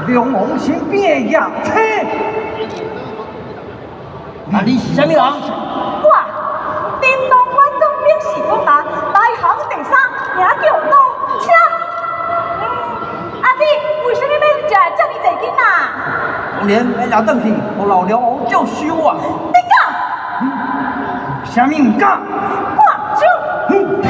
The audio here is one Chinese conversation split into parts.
两王先别样车。 啊，你是啥物人？ 我叮当观众表示讲啦，来行第三，名叫老车。阿弟，为什么要食遮尔济囡仔？ 当然要拿回去，我老了王叫收啊。 你讲？ 啥物唔讲？ 我就。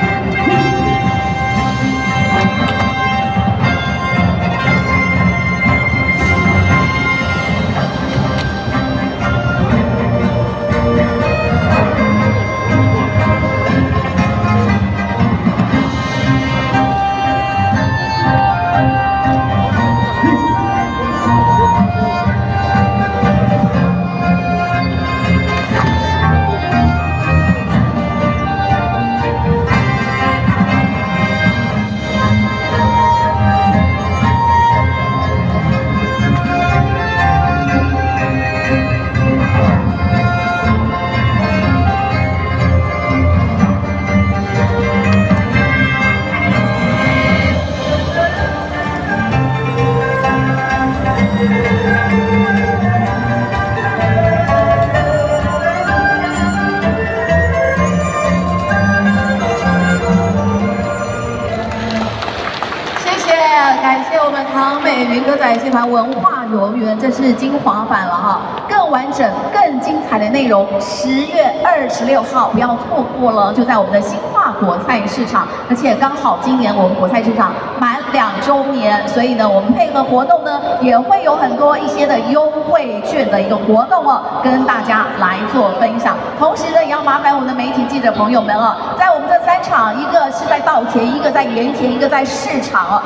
感谢我们唐美云歌仔戏团文化游园，这是精华版了哈，更完整、更精彩的内容，10月26号不要错过了，就在我们的新化果菜市场，而且刚好今年我们果菜市场满2周年，所以呢，我们配合活动呢，也会有很多一些的优惠券的一个活动哦，跟大家来做分享。同时呢，也要麻烦我们的媒体记者朋友们了，在我们这3场，一个是在稻田，一个在盐田，一个在市场哦。